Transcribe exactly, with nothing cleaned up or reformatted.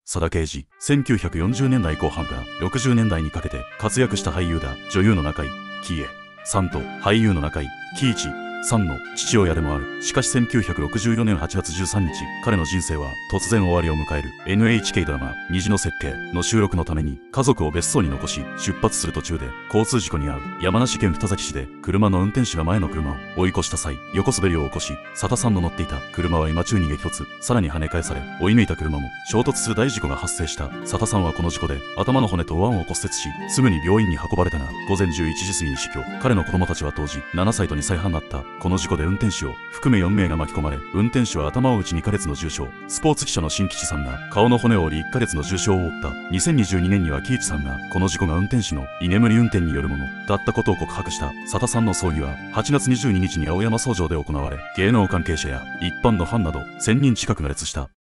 佐田啓二。せんきゅうひゃくよんじゅうねんだいこう半からろくじゅうねんだいにかけて活躍した俳優だ。女優の中井貴恵さんと俳優の中井貴一さんの父親でもある。しかしせんきゅうひゃくろくじゅうよねんはちがつじゅうさんにち、彼の人生は突然終わりを迎える。 エヌエイチケー ドラマ「虹の設計」の収録のために家族を別荘に残し出発する途中で交通事故に遭う。山梨県二崎市で車の運転手が前の車を追い越した際、横滑りを起こし、佐田さんの乗っていた車は今宙に激突、さらに跳ね返され追い抜いた車も衝突する大事故が発生した。佐田さんはこの事故で頭の骨と腕を骨折し、すぐに病院に運ばれたがごぜんじゅういちじ過ぎに死去。彼の子供たちは当時ななさいとにさいはんだった。この事故で運転手を含めよんめいが巻き込まれ、運転手は頭を打ちにかげつの重傷、スポーツ記者の新吉さんが顔の骨を折りいっかげつの重傷を負った。にせんにじゅうにねんには喜一さんがこの事故が運転手の居眠り運転によるものだったことを告白した。佐田さんの葬儀ははちがつにじゅうににちに青山葬場で行われ、芸能関係者や一般のファンなどせんにん近くが列した。